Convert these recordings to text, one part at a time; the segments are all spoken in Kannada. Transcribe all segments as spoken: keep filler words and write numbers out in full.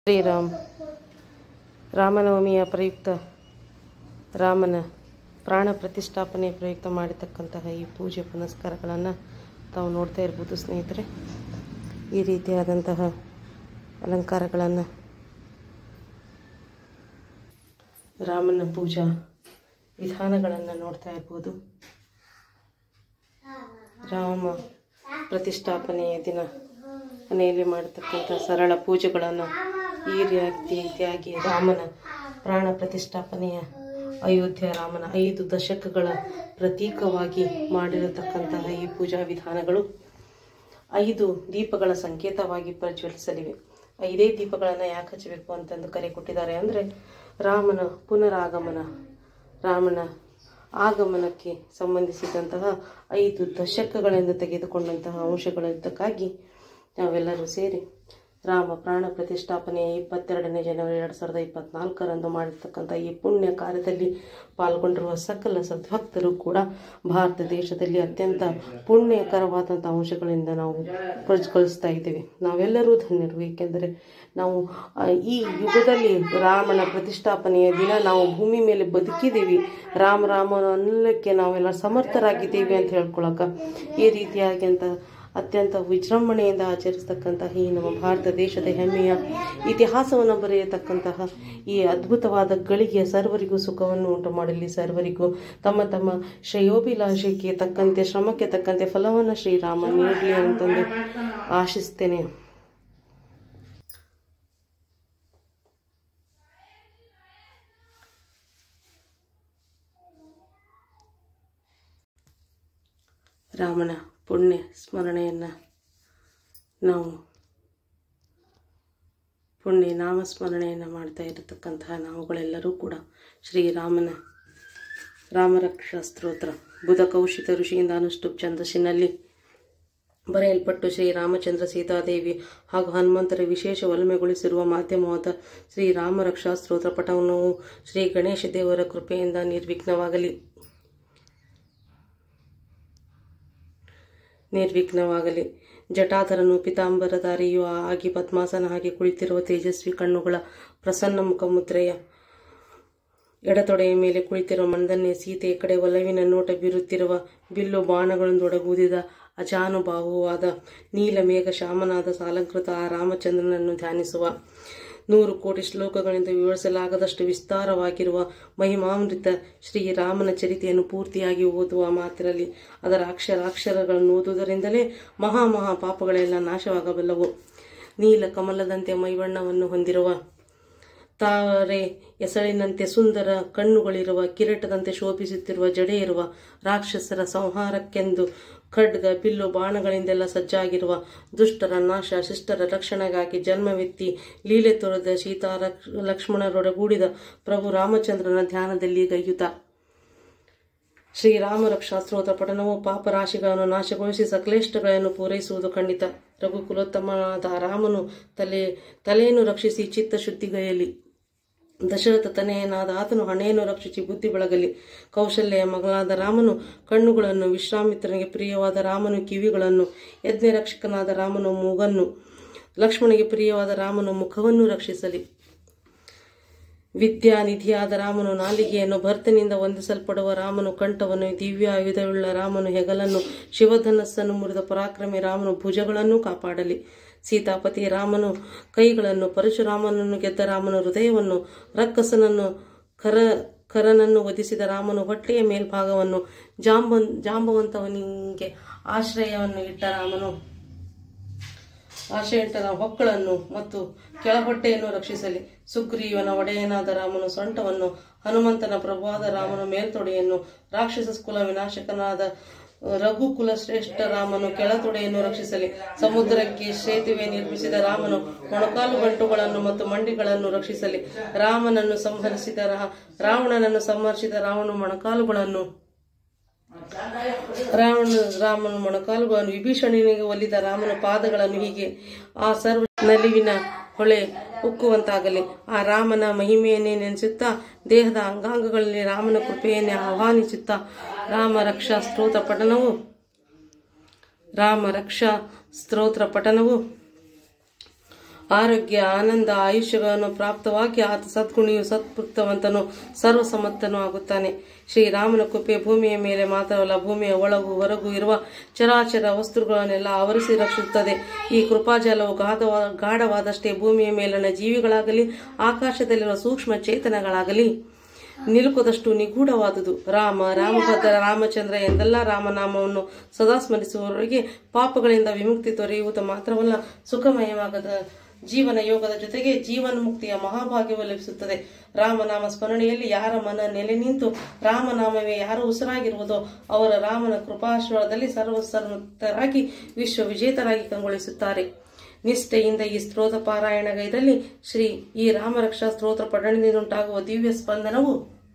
ಶ್ರೀರಾಮ್ ರಾಮನವಮಿಯ ಪ್ರಯುಕ್ತ ರಾಮನ ಪ್ರಾಣ ಪ್ರತಿಷ್ಠಾಪನೆ ಪ್ರಯುಕ್ತ ಮಾಡಿರ್ತಕ್ಕಂತಹ ಈ ಪೂಜೆ ಪುನಸ್ಕಾರಗಳನ್ನು ತಾವು ನೋಡ್ತಾ ಇರ್ಬೋದು ಸ್ನೇಹಿತರೆ. ಈ ರೀತಿಯಾದಂತಹ ಅಲಂಕಾರಗಳನ್ನು ರಾಮನ ಪೂಜಾ ವಿಧಾನಗಳನ್ನು ನೋಡ್ತಾ ಇರ್ಬೋದು. ರಾಮ ಪ್ರತಿಷ್ಠಾಪನೆಯ ದಿನ ಮನೆಯಲ್ಲಿ ಮಾಡತಕ್ಕಂಥ ಸರಳ ಪೂಜೆಗಳನ್ನು ಈ ರೀತಿಯಾಗಿ ರಾಮನ ಪ್ರಾಣ ಪ್ರತಿಷ್ಠಾಪನೆಯ ಅಯೋಧ್ಯ ರಾಮನ ಐದು ದಶಕಗಳ ಪ್ರತೀಕವಾಗಿ ಮಾಡಿರತಕ್ಕಂತಹ ಈ ಪೂಜಾ ವಿಧಾನಗಳು ಐದು ದೀಪಗಳ ಸಂಕೇತವಾಗಿ ಪ್ರಜ್ವಲಿಸಲಿವೆ. ಐದೇ ದೀಪಗಳನ್ನು ಯಾಕೆ ಹಚ್ಚಬೇಕು ಅಂತಂದು ಕರೆ ಕೊಟ್ಟಿದ್ದಾರೆ ಅಂದರೆ, ರಾಮನ ಪುನರಾಗಮನ, ರಾಮನ ಆಗಮನಕ್ಕೆ ಸಂಬಂಧಿಸಿದಂತಹ ಐದು ದಶಕಗಳಿಂದ ತೆಗೆದುಕೊಂಡಂತಹ ಅಂಶಗಳಿದ್ದಕ್ಕಾಗಿ ನಾವೆಲ್ಲರೂ ಸೇರಿ ರಾಮ ಪ್ರಾಣ ಪ್ರತಿಷ್ಠಾಪನೆಯ ಇಪ್ಪತ್ತೆರಡನೇ ಜನವರಿ ಎರಡು ಸಾವಿರದ ಇಪ್ಪತ್ನಾಲ್ಕರಂದು ಮಾಡಿರ್ತಕ್ಕಂಥ ಈ ಪುಣ್ಯ ಕಾರ್ಯದಲ್ಲಿ ಪಾಲ್ಗೊಂಡಿರುವ ಸಕಲ ಸದ್ಭಕ್ತರು ಕೂಡ ಭಾರತ ದೇಶದಲ್ಲಿ ಅತ್ಯಂತ ಪುಣ್ಯಕರವಾದಂಥ ಅಂಶಗಳಿಂದ ನಾವು ಪ್ರಜ್ವಲಿಸ್ತಾ ಇದ್ದೇವೆ. ನಾವೆಲ್ಲರೂ ಧನ್ಯರು, ಏಕೆಂದರೆ ನಾವು ಈ ಯುಗದಲ್ಲಿ ರಾಮನ ಪ್ರತಿಷ್ಠಾಪನೆಯ ದಿನ ನಾವು ಭೂಮಿ ಮೇಲೆ ಬದುಕಿದ್ದೀವಿ, ರಾಮ ರಾಮನ ಅನ್ನಲಿಕ್ಕೆ ನಾವೆಲ್ಲ ಸಮರ್ಥರಾಗಿದ್ದೀವಿ ಅಂತ ಹೇಳ್ಕೊಳಕ ಈ ರೀತಿಯಾಗಿ ಅಂತ ಅತ್ಯಂತ ವಿಜೃಂಭಣೆಯಿಂದ ಆಚರಿಸ್ತಕ್ಕಂತಹ ಈ ನಮ್ಮ ಭಾರತ ದೇಶದ ಹೆಮ್ಮೆಯ ಇತಿಹಾಸವನ್ನು ಬರೆಯತಕ್ಕಂತಹ ಈ ಅದ್ಭುತವಾದ ಗಳಿಗೆ ಸರ್ವರಿಗೂ ಸುಖವನ್ನು ಉಂಟು ಮಾಡಲಿ, ಸರ್ವರಿಗೂ ತಮ್ಮ ತಮ್ಮ ಶ್ರೇಯೋಭಿಲಾಷಕ್ಕೆ ತಕ್ಕಂತೆ ಶ್ರಮಕ್ಕೆ ತಕ್ಕಂತೆ ಫಲವನ್ನು ಶ್ರೀರಾಮ ನೀಡಲಿ ಅಂತಂದು ಆಶಿಸ್ತೇನೆ. ರಾಮನ ಪುಣ್ಯ ಸ್ಮರಣೆಯನ್ನು ನಾವು ಪುಣ್ಯ ನಾಮಸ್ಮರಣೆಯನ್ನು ಮಾಡ್ತಾ ಇರತಕ್ಕಂತಹ ನಾವುಗಳೆಲ್ಲರೂ ಕೂಡ ಶ್ರೀರಾಮನ ರಾಮರಕ್ಷಾ ಸ್ತೋತ್ರ ಬುಧ ಕೌಶಿಕ ಋಷಿಯಿಂದ ಅನುಷ್ಠುಪ್ ಛಂದಸ್ಸಿನಲ್ಲಿ ಬರೆಯಲ್ಪಟ್ಟು ಶ್ರೀರಾಮಚಂದ್ರ ಸೀತಾದೇವಿ ಹಾಗೂ ಹನುಮಂತರ ವಿಶೇಷ ಒಲಮೆಗೊಳಿಸಿರುವ ಮಾಧ್ಯಮವಾದ ಶ್ರೀರಾಮ ರಕ್ಷಾ ಸ್ತೋತ್ರ ಪಠವನ್ನು ಶ್ರೀ ಗಣೇಶ ದೇವರ ಕೃಪೆಯಿಂದ ನಿರ್ವಿಘ್ನವಾಗಲಿ ನಿರ್ವಿಘ್ನವಾಗಲಿ ಜಟಾಧರನು ಪಿತಾಂಬರಧಾರಿಯೂ ಆಗಿ ಪದ್ಮಾಸನ ಹಾಗೆ ಕುಳಿತಿರುವ ತೇಜಸ್ವಿ ಕಣ್ಣುಗಳ ಪ್ರಸನ್ನ ಮುಖಮುದ್ರೆಯ ಎಡತೊಡೆಯ ಮೇಲೆ ಕುಳಿತಿರುವ ಮಂದನ್ನೇ ಸೀತೆಯ ಕಡೆ ಒಲವಿನ ನೋಟ ಬೀರುತ್ತಿರುವ ಬಿಲ್ಲು ಬಾಣಗಳೊಂದೊಡಗೂದಿದ ಅಜಾನುಭಾವುವಾದ ನೀಲಮೇಘ ಶ್ಯಾಮನಾದ ಸಾಲಂಕೃತ ಆ ರಾಮಚಂದ್ರನನ್ನು ಧ್ಯಾನಿಸುವ ನೂರು ಕೋಟಿ ಶ್ಲೋಕಗಳಿಂದ ವಿವರಿಸಲಾಗದಷ್ಟು ವಿಸ್ತಾರವಾಗಿರುವ ಮಹಿಮಾಮೃತ ಶ್ರೀರಾಮನ ಚರಿತೆಯನ್ನು ಪೂರ್ತಿಯಾಗಿ ಓದುವ ಮಾತಿರಲಿ. ಅದರ ಅಕ್ಷರಾಕ್ಷರಗಳನ್ನು ಓದುವುದರಿಂದಲೇ ಮಹಾ ಮಹಾ ಪಾಪಗಳೆಲ್ಲ ನಾಶವಾಗಬಲ್ಲವು. ನೀಲ ಕಮಲದಂತೆ ಮೈಬಣ್ಣವನ್ನು ಹೊಂದಿರುವ, ತಾರೆ ಎಸಳಿನಂತೆ ಸುಂದರ ಕಣ್ಣುಗಳಿರುವ, ಕಿರೀಟದಂತೆ ಶೋಭಿಸುತ್ತಿರುವ ಜಡೆ ಇರುವ, ರಾಕ್ಷಸರ ಸಂಹಾರಕ್ಕೆಂದು ಖಡ್ಗ ಬಿಲ್ಲು ಬಾಣಗಳಿಂದೆಲ್ಲ ಸಜ್ಜಾಗಿರುವ, ದುಷ್ಟರ ನಾಶ ಶಿಷ್ಟರ ರಕ್ಷಣೆಗಾಗಿ ಜನ್ಮವೆತ್ತಿ ಲೀಲೆ ತೋರದ ಸೀತಾ ಲಕ್ಷ್ಮಣರೊಡಗೂಡಿದ ಪ್ರಭು ರಾಮಚಂದ್ರನ ಧ್ಯಾನದಲ್ಲಿ ಗೈಯುತ ಶ್ರೀರಾಮ ರಕ್ಷಾ ಸ್ತೋತ್ರ ಪಠಣವು ಪಾಪರಾಶಿಗಳನ್ನು ನಾಶಗೊಳಿಸಿ ಸಕಲೇಷ್ಟಗಳನ್ನು ಪೂರೈಸುವುದು ಖಂಡಿತ. ರಘುಕುಲೋತ್ತಮನಾದ ರಾಮನು ತಲೆ ತಲೆಯನ್ನು ರಕ್ಷಿಸಿ ಚಿತ್ತ ಶುದ್ಧಿಗೈಯಲಿ. ದಶರಥ ತನೆಯನಾದ ಆತನು ಹಣೆಯನ್ನು ರಕ್ಷಿಸಿ ಬುದ್ಧಿ ಬೆಳಗಲಿ. ಕೌಶಲ್ಯ ಮಗಳಾದ ರಾಮನು ಕಣ್ಣುಗಳನ್ನು, ವಿಶ್ವಾಮಿತ್ರನಿಗೆ ಪ್ರಿಯವಾದ ರಾಮನು ಕಿವಿಗಳನ್ನು, ಯಜ್ಞ ರಕ್ಷಕನಾದ ರಾಮನು ಮೂಗನ್ನು, ಲಕ್ಷ್ಮಣಿಗೆ ಪ್ರಿಯವಾದ ರಾಮನು ಮುಖವನ್ನು ರಕ್ಷಿಸಲಿ. ವಿದ್ಯಾನಿಧಿಯಾದ ರಾಮನು ನಾಲಿಗೆಯನ್ನು, ಭರ್ತನಿಂದ ವಂದಿಸಲ್ಪಡುವ ರಾಮನು ಕಂಠವನ್ನು, ದಿವ್ಯಾಯುಧವುಳ್ಳ ರಾಮನು ಹೆಗಲನ್ನು, ಶಿವಧನಸ್ಸನ್ನು ಮುರಿದ ಪರಾಕ್ರಮಿ ರಾಮನು ಭುಜಗಳನ್ನು ಕಾಪಾಡಲಿ. ಸೀತಾಪತಿ ರಾಮನು ಕೈಗಳನ್ನು, ಪರಶುರಾಮನನ್ನು ಗೆದ್ದ ರಾಮನು ಹೃದಯವನ್ನು, ರಕ್ಕಸನನ್ನು ಕರ ಕರನನ್ನು ವಧಿಸಿದ ರಾಮನು ಹೊಟ್ಟೆಯ ಮೇಲ್ಭಾಗವನ್ನು, ಜಾಂಬ ಜಾಂಬವಂತವನಿಗೆ ಆಶ್ರಯವನ್ನು ಇಟ್ಟ ರಾಮನು ಆಶ್ರಯ ಇಟ್ಟ ಹೊಕ್ಕಳನ್ನು ಮತ್ತು ಕೆಳಹೊಟ್ಟೆಯನ್ನು ರಕ್ಷಿಸಲಿ. ಸುಗ್ರೀವನ ಒಡೆಯನಾದ ರಾಮನು ಸೊಂಟವನ್ನು, ಹನುಮಂತನ ಪ್ರಭುವಾದ ರಾಮನು ಮೇಲ್ತೊಡೆಯನ್ನು, ರಾಕ್ಷಸ ಕುಲ ವಿನಾಶಕನಾದ ರಘುಕುಲ ಶ್ರೇಷ್ಠ ರಾಮನು ಕೆಳತೊಡೆಯನ್ನು ರಕ್ಷಿಸಲಿ. ಸಮುದ್ರಕ್ಕೆ ಸೇತುವೆ ನಿರ್ಮಿಸಿದ ರಾಮನು ಮೊಣಕಾಲು ಗಂಟುಗಳನ್ನು ಮತ್ತು ಮಂಡಿಗಳನ್ನು ರಕ್ಷಿಸಲಿ. ರಾಮನನ್ನು ಸಂಹರಿಸಿದ ರಾವಣನನ್ನು ಸಂಹರಿಸಿದ ರಾವಣ ಮೊಣಕಾಲುಗಳನ್ನು ರಾವಣ ರಾಮನ ಮೊಣಕಾಲುಗಳನ್ನು, ವಿಭೀಷಣನಿಗೆ ಒಲಿದ ರಾಮನ ಪಾದಗಳನ್ನು, ಹೀಗೆ ಆ ಸರ್ವ ನಲಿವಿನ ಹೊಳೆ ಉಕ್ಕುವಂತಾಗಲಿ. ಆ ರಾಮನ ಮಹಿಮೆಯನ್ನೇ ನೆನೆಸುತ್ತಾ ದೇಹದ ಅಂಗಾಂಗಗಳಲ್ಲಿ ರಾಮನ ಕೃಪೆಯನ್ನೇ ಆಹ್ವಾನಿಸುತ್ತಾ ರಾಮ ರಕ್ಷಾ ಸ್ತೋತ್ರ ಪಠಣವು ರಾಮ ರಕ್ಷಾ ಸ್ತೋತ್ರ ಪಠಣವು ಆರೋಗ್ಯ, ಆನಂದ, ಆಯುಷ್ಯಗಳನ್ನು ಪ್ರಾಪ್ತವಾಗಿ ಆತ ಸದ್ಗುಣಿಯು, ಸತ್ಪುಕ್ತವಂತನು, ಸರ್ವಸಮ್ಮತನೂ ಆಗುತ್ತಾನೆ. ಶ್ರೀರಾಮನ ಕೃಪೆ ಭೂಮಿಯ ಮೇಲೆ ಮಾತ್ರವಲ್ಲ, ಭೂಮಿಯ ಒಳಗೂ ಹೊರಗೂ ಇರುವ ಚರಾಚರ ವಸ್ತುಗಳನ್ನೆಲ್ಲ ಆವರಿಸಿ ರಕ್ಷಿಸುತ್ತದೆ. ಈ ಕೃಪಾಜಲವು ಗಾಢವಾ ಗಾಢವಾದಷ್ಟೇ ಭೂಮಿಯ ಮೇಲಿನ ಜೀವಿಗಳಾಗಲಿ ಆಕಾಶದಲ್ಲಿರುವ ಸೂಕ್ಷ್ಮ ಚೇತನಗಳಾಗಲಿ ನಿಲುಕದಷ್ಟು ನಿಗೂಢವಾದುದು. ರಾಮ, ರಾಮಭದ್ರ, ರಾಮಚಂದ್ರ ಎಂದೆಲ್ಲ ರಾಮನಾಮವನ್ನು ಸದಾ ಸ್ಮರಿಸುವವರಿಗೆ ಪಾಪಗಳಿಂದ ವಿಮುಕ್ತಿ ದೊರೆಯುವುದು ಮಾತ್ರವಲ್ಲ, ಸುಖಮಯವಾಗದ ಜೀವನ ಯೋಗದ ಜೊತೆಗೆ ಜೀವನ್ಮುಕ್ತಿಯ ಮಹಾಭಾಗ್ಯವು ಲಭಿಸುತ್ತದೆ. ರಾಮನಾಮ ಸ್ಮರಣೆಯಲ್ಲಿ ಯಾರ ಮನ ನೆಲೆ ನಿಂತು ರಾಮನಾಮವೇ ಯಾರು ಉಸಿರಾಗಿರುವುದೋ ಅವರ ರಾಮನ ಕೃಪಾಶ್ರಯದಲ್ಲಿ ಸರ್ವಸರ್ವತರಾಗಿ ವಿಶ್ವ ವಿಜೇತರಾಗಿ ಕಂಗೊಳಿಸುತ್ತಾರೆ. ನಿಷ್ಠೆಯಿಂದ ಈ ಸ್ತೋತ್ರ ಪಾರಾಯಣಗೈದಲ್ಲಿ ಶ್ರೀ ಈ ರಾಮರಕ್ಷಾ ಸ್ತೋತ್ರ ಪಠಣದಿಂದುಂಟಾಗುವ ದಿವ್ಯ ಸ್ಪಂದನವು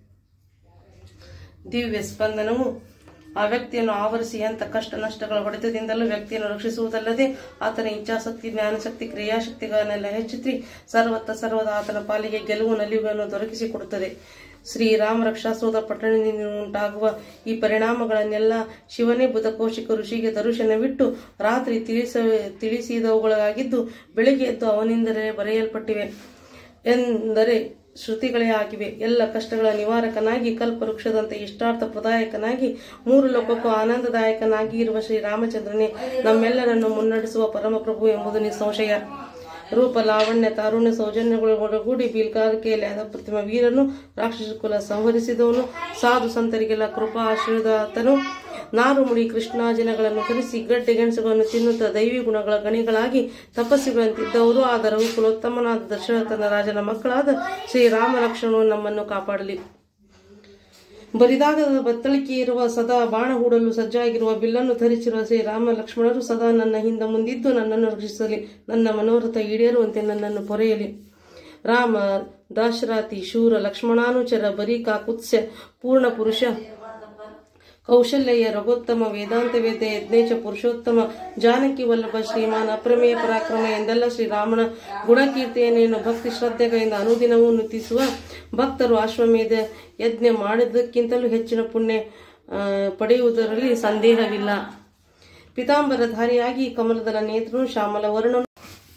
ದಿವ್ಯ ಸ್ಪಂದನವು ಆ ವ್ಯಕ್ತಿಯನ್ನು ಆವರಿಸಿ ಅಂತ ಕಷ್ಟ ನಷ್ಟಗಳ ಹೊಡೆತದಿಂದಲೂ ವ್ಯಕ್ತಿಯನ್ನು ರಕ್ಷಿಸುವುದಲ್ಲದೆ ಆತನ ಇಚ್ಛಾಶಕ್ತಿ, ಜ್ಞಾನಶಕ್ತಿ, ಕ್ರಿಯಾಶಕ್ತಿಗಳನ್ನೆಲ್ಲ ಹೆಚ್ಚಿಸಿ ಸರ್ವತ್ತ ಸರ್ವದ ಆತನ ಪಾಲಿಗೆ ಗೆಲುವು ನಲಿವುಗಳನ್ನು ದೊರಕಿಸಿಕೊಡುತ್ತದೆ. ಶ್ರೀರಾಮ ರಕ್ಷಾಸ್ತೋತ್ರ ಪಠಣದಿಂದ ಉಂಟಾಗುವ ಈ ಪರಿಣಾಮಗಳನ್ನೆಲ್ಲ ಶಿವನೇ ಬುಧಕೋಶಿಕ ಋಷಿಗೆ ದರ್ಶನವಿಟ್ಟು ರಾತ್ರಿ ತಿಳಿಸ ತಿಳಿಸಿದವುಗಳಾಗಿದ್ದು ಬೆಳಿಗ್ಗೆ ಎದ್ದು ಅವನಿಂದಲೇ ಬರೆಯಲ್ಪಟ್ಟಿವೆ ಎಂದರೆ ಶ್ರುತಿಗಳೇ ಆಗಿವೆ. ಎಲ್ಲ ಕಷ್ಟಗಳ ನಿವಾರಕನಾಗಿ, ಕಲ್ಪವೃಕ್ಷದಂತೆ ಇಷ್ಟಾರ್ಥ ಪ್ರದಾಯಕನಾಗಿ, ಮೂರು ಲೋಕಕ್ಕೂ ಆನಂದದಾಯಕನಾಗಿ ಇರುವ ಶ್ರೀರಾಮಚಂದ್ರನೇ ನಮ್ಮೆಲ್ಲರನ್ನು ಮುನ್ನಡೆಸುವ ಪರಮಪ್ರಭು ಎಂಬುದು ನಿಸ್ಸಂಶಯ. ರೂಪ, ಲಾವಣ್ಯ, ತಾರುಣ್ಯ, ಸೌಜನ್ಯಗಳೊಡಗೂಡಿ ಬೀಲ್ಗಾರಿಕೆಯಲ್ಲಿ ಅಪ್ರತಿಮ ವೀರನು, ರಾಕ್ಷಸ ಕುಲ ಸಂಹರಿಸಿದವನು, ಸಾಧು ಸಂತರಿಗೆಲ್ಲ ಕೃಪಾ ಆಶ್ರಯದಾತನು, ನಾರುಮುಡಿ ಕೃಷ್ಣಾಜಿನಗಳನ್ನು ಧರಿಸಿ ಗಡ್ಡೆ ಗೆಣಸುಗಳನ್ನು ತಿನ್ನುತ್ತಾ ದೈವಿ ಗುಣಗಳ ಗಣಿಗಳಾಗಿ ತಪಸ್ಸಿಗಳಂತಿದ್ದವರು ಆದ ರಘುಕುಲೋತ್ತಮನಾದ ದಶರಥನ ರಾಜನ ಮಕ್ಕಳಾದ ಶ್ರೀರಾಮ ಲಕ್ಷ್ಮಣನು ನಮ್ಮನ್ನು ಕಾಪಾಡಲಿ. ಬರಿದಾಗದ ಬತ್ತಳಿಕೆ ಇರುವ ಸದಾ ಬಾಣ ಹೂಡಲು ಸಜ್ಜಾಗಿರುವ ಬಿಲ್ಲನ್ನು ಧರಿಸಿರುವ ಶ್ರೀರಾಮ ಲಕ್ಷ್ಮಣರು ಸದಾ ನನ್ನ ಹಿಂದೆ ಮುಂದಿದ್ದು ನನ್ನನ್ನು ರಕ್ಷಿಸಲಿ, ನನ್ನ ಮನೋರಥ ಈಡೇರುವಂತೆ ನನ್ನನ್ನು ಪೊರೆಯಲಿ. ರಾಮ ದಾಶರಾತಿ ಶೂರ ಲಕ್ಷ್ಮಣಾನುಚರ ಬರೀಕಾ ಕುತ್ಸ್ಯ ಪೂರ್ಣ ಪುರುಷ ಕೌಶಲ್ಯ ರಘೋತ್ತಮ ವೇದಾಂತ ವೇದ ಯಜ್ಞೇಶ ಪುರುಷೋತ್ತಮ ಜಾನಕಿ ವಲ್ಲಭ ಶ್ರೀಮಾನ್ ಅಪ್ರಮೇಯ ಪರಾಕ್ರಮ ಎಂದೆಲ್ಲ ಶ್ರೀರಾಮನ ಗುಣಕೀರ್ತಿಯನ್ನೇನು ಭಕ್ತಿ ಶ್ರದ್ಧೆಗಳಿಂದ ಅನುದಿನವೂ ನುತಿಸುವ ಭಕ್ತರು ಅಶ್ವಮೇಧ ಯಜ್ಞ ಮಾಡಿದ್ದಕ್ಕಿಂತಲೂ ಹೆಚ್ಚಿನ ಪುಣ್ಯ ಪಡೆಯುವುದರಲ್ಲಿ ಸಂದೇಹವಿಲ್ಲ. ಪಿತಾಂಬರಧಾರಿಯಾಗಿ ಕಮಲದಲ ನೇತ್ರನು ಶ್ಯಾಮಲ ವರ್ಣನು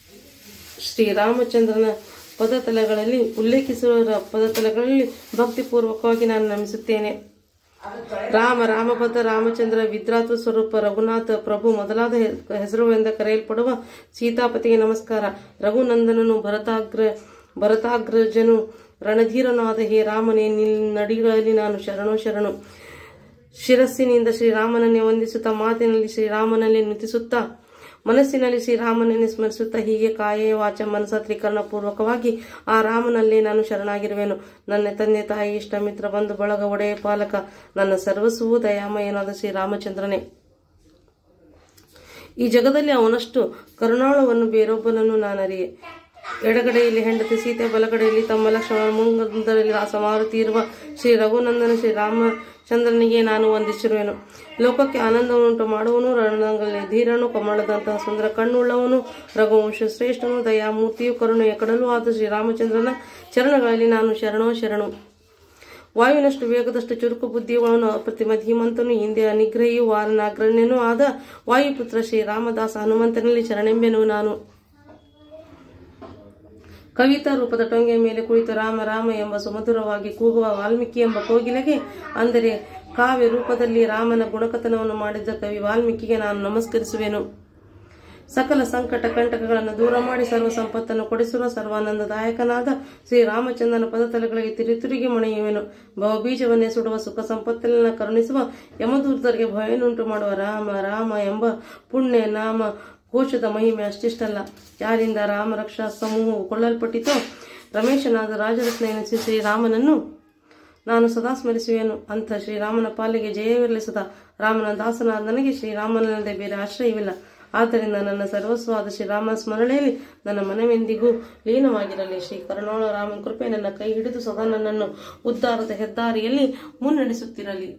ಶ್ರೀರಾಮಚಂದ್ರನ ಪದತಲಗಳಲ್ಲಿ ಉಲ್ಲೇಖಿಸುವ ಪದತಲಗಳಲ್ಲಿ ಭಕ್ತಿಪೂರ್ವಕವಾಗಿ ನಾನು ನಮಿಸುತ್ತೇನೆ. ರಾಮ, ರಾಮಭದ್ರ, ರಾಮಚಂದ್ರ, ವಿದ್ರಾತೃ ಸ್ವರೂಪ, ರಘುನಾಥ ಪ್ರಭು ಮೊದಲಾದ ಹೆಸರುಗಳಿಂದ ಕರೆಯಲ್ಪಡುವ ಸೀತಾಪತಿಗೆ ನಮಸ್ಕಾರ. ರಘುನಂದನನು, ಭರತಾಗ್ರ ಭರತಾಗ್ರಜನು, ರಣಧೀರನಾದ ಹೇ ರಾಮನೇ, ನಡಿಗಳಲ್ಲಿ ನಾನು ಶರಣೋ ಶರಣು. ಶಿರಸ್ಸಿನಿಂದ ಶ್ರೀರಾಮನನ್ನೇ ವಂದಿಸುತ್ತಾ, ಮಾತಿನಲ್ಲಿ ಶ್ರೀರಾಮನಲ್ಲಿ ನುತಿಸುತ್ತಾ, ಮನಸ್ಸಿನಲ್ಲಿ ಶ್ರೀರಾಮನನ್ನೇ ಸ್ಮರಿಸುತ್ತಾ, ಹೀಗೆ ಕಾಯೇ ವಾಚ ಮನಸ ತ್ರಿಕರಣಪೂರ್ವಕವಾಗಿ ಆ ರಾಮನಲ್ಲೇ ನಾನು ಶರಣಾಗಿರುವೆನು. ನನ್ನ ತಂದೆ ತಾಯಿ ಇಷ್ಟ ಮಿತ್ರ ಬಂಧು ಬಳಗ ಒಡೆಯ ಪಾಲಕ ನನ್ನ ಸರ್ವಸ್ವೂ ದಯಾಮಯನಾದ ಶ್ರೀರಾಮಚಂದ್ರನೇ. ಈ ಜಗದಲ್ಲಿ ಅವನಷ್ಟು ಕರುಣಾಳವನ್ನು ಬೇರೊಬ್ಬನನ್ನು ನಾನರಿಯೆ. ಎಡಗಡೆಯಲ್ಲಿ ಹೆಂಡತಿ ಸೀತೆ, ಬಲಗಡೆಯಲ್ಲಿ ತಮ್ಮ ಲಕ್ಷ್ಮಣ, ಮುಂಗದಲ್ಲಿ ಸಮಾರುತಿ ಇರುವ ಶ್ರೀ ರಘುನಂದನ ಶ್ರೀರಾಮಚಂದ್ರನಿಗೆ ನಾನು ವಂದಿಸಿರುವೆನು. ಲೋಕಕ್ಕೆ ಆನಂದವನ್ನುಂಟು ಮಾಡುವನು, ರಣರಂಗದಲ್ಲಿ ಧೀರನು, ಕಮಲದಂತಹ ಸುಂದರ ಕಣ್ಣುಳ್ಳವನು, ರಘುವಂಶ ಶ್ರೇಷ್ಠನು, ದಯಾಮೂರ್ತಿಯು, ಕರುಣೆಯ ಕಡಲು ಆದ ಶ್ರೀರಾಮಚಂದ್ರನ ಚರಣಗಳಲ್ಲಿ ನಾನು ಶರಣೋ ಶರಣು. ವಾಯುವಿನಷ್ಟು ವೇಗದಷ್ಟು ಚುರುಕು ಬುದ್ಧಿಯವನು, ಅಪ್ರತಿಮ ಧೀಮಂತನು, ಹಿಂದೆ ಅನಿಗ್ರಹಿಯು, ವಾರನಾಗ್ರಣ್ಯನೂ ಆದ ವಾಯುಪುತ್ರ ಶ್ರೀರಾಮದಾಸ ಹನುಮಂತನಲ್ಲಿ ಶರಣೆಂಬೆನು ನಾನು. ಕವಿತಾ ರೂಪದ ಟೊಂಗೆಯ ಮೇಲೆ ಕುಳಿತು ರಾಮ ರಾಮ ಎಂಬ ಸುಮಧುರವಾಗಿ ಕೂಗುವ ವಾಲ್ಮೀಕಿ ಎಂಬ ಕೋಗಿಲೆಗೆ, ಅಂದರೆ ಕಾವ್ಯ ರೂಪದಲ್ಲಿ ರಾಮನ ಗುಣಕಥನವನ್ನು ಮಾಡಿದ್ದ ಕವಿ ವಾಲ್ಮೀಕಿಗೆ ನಾನು ನಮಸ್ಕರಿಸುವೆನು. ಸಕಲ ಸಂಕಟ ಕಂಟಕಗಳನ್ನು ದೂರ ಮಾಡಿ ಸರ್ವ ಸಂಪತ್ತನ್ನು ಕೊಡಿಸಿರುವ ಸರ್ವಾನಂದದಾಯಕನಾದ ಶ್ರೀರಾಮಚಂದ್ರನ ಪದತಲಗಳಿಗೆ ತಿರುತಿರುಗಿ ಮಣಿಯುವೆನು. ಭವಬೀಜವನ್ನೇ ಸುಡುವ ಸುಖ ಸಂಪತ್ತನ್ನ ಕರುಣಿಸುವ ಯಮದೂತರಿಗೆ ಭಯವನ್ನುಂಟು ಮಾಡುವ ರಾಮ ರಾಮ ಎಂಬ ಪುಣ್ಯ ನಾಮ ಕೋಶದ ಮಹಿಮೆ ಅಷ್ಟಿಷ್ಟಲ್ಲ. ಯಾರಿಂದ ರಾಮ ರಕ್ಷಾ ಸಮೂಹವು ಕೊಳ್ಳಲ್ಪಟ್ಟಿತೋ ರಮೇಶನಾದ ರಾಜರತ್ನ ಎನಿಸಿ ಶ್ರೀರಾಮನನ್ನು ನಾನು ಸದಾ ಸ್ಮರಿಸುವೆನು. ಅಂಥ ಶ್ರೀರಾಮನ ಪಾಲಿಗೆ ಜಯವಿರಲಿ ಸದಾ. ರಾಮನ ದಾಸನಾದ ನನಗೆ ಶ್ರೀರಾಮನಲ್ಲದೆ ಬೇರೆ ಆಶ್ರಯವಿಲ್ಲ. ಆದ್ದರಿಂದ ನನ್ನ ಸರ್ವಸ್ವಾದ ಶ್ರೀರಾಮನ ಸ್ಮರಣೆಯಲ್ಲಿ ನನ್ನ ಮನವೆಂದಿಗೂ ಲೀನವಾಗಿರಲಿ. ಶ್ರೀ ಕರುಣಾಳ ರಾಮನ ಕೃಪೆ ನನ್ನ ಕೈ ಹಿಡಿದು ಸದಾ ನನ್ನನ್ನು ಉದ್ಧಾರದ ಹೆದ್ದಾರಿಯಲ್ಲಿ ಮುನ್ನಡೆಸುತ್ತಿರಲಿ.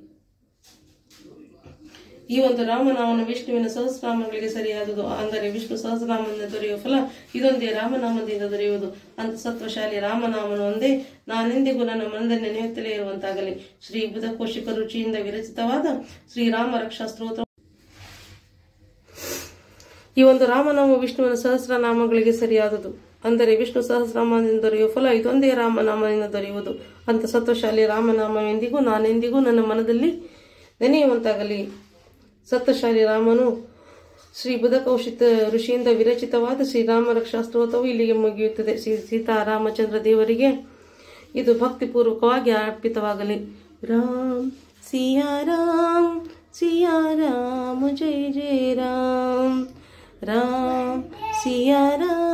ಈ ಒಂದು ರಾಮನಾಮನ ವಿಷ್ಣುವಿನ ಸಹಸ್ರನಾಮಗಳಿಗೆ ಸರಿಯಾದುದು. ಅಂದರೆ ವಿಷ್ಣು ಸಹಸ್ರನಾಮದಿಂದ ದೊರೆಯುವ ಫಲ ಇದೊಂದೇ ರಾಮನಾಮದಿಂದ ದೊರೆಯುವುದು. ಅಂತ ಸತ್ವಶಾಲಿ ರಾಮನಾಮನು ಒಂದೇ ನಾನೆಂದಿಗೂ ನನ್ನ ಮನದಲ್ಲಿ ನೆನೆಯುತ್ತಲೇ ಇರುವಂತಾಗಲಿ. ಶ್ರೀ ಬುಧಕೋಶಿಕ ರುಚಿಯಿಂದ ವಿರಚಿತವಾದ ಶ್ರೀರಾಮ ರಕ್ಷಾ ಸ್ತೋತ್ರ. ಈ ಒಂದು ರಾಮನಾಮ ವಿಷ್ಣುವಿನ ಸಹಸ್ರನಾಮಗಳಿಗೆ ಸರಿಯಾದುದು. ಅಂದರೆ ವಿಷ್ಣು ಸಹಸ್ರನಾಮದಿಂದ ದೊರೆಯುವ ಫಲ ಇದೊಂದೇ ರಾಮನಾಮದಿಂದ ದೊರೆಯುವುದು ಅಂತ ಸತ್ವಶಾಲಿ ರಾಮನಾಮವೆಂದಿಗೂ ನಾನೆಂದಿಗೂ ನನ್ನ ಮನದಲ್ಲಿ ನೆನೆಯುವಂತಾಗಲಿ. ಸತ್ವಶಾಲಿ ರಾಮನು ಶ್ರೀ ಬುಧಕೌಶಿತ ಋಷಿಯಿಂದ ವಿರಚಿತವಾದ ಶ್ರೀರಾಮ ರಕ್ಷಾ ಸ್ತೋತ್ರವು ಇಲ್ಲಿಗೆ ಮುಗಿಯುತ್ತದೆ. ಶ್ರೀ ಸೀತಾರಾಮಚಂದ್ರ ದೇವರಿಗೆ ಇದು ಭಕ್ತಿಪೂರ್ವಕವಾಗಿ ಅರ್ಪಿತವಾಗಲಿ. ರಾಮ್ ಸಿಯಾ ರಾಮ್ ಸಿಯಾ ರಾಮ್ ಜಯ ಜಯ ರಾಮ್ ರಾಮ್ ಸಿಯಾ ರಾಮ್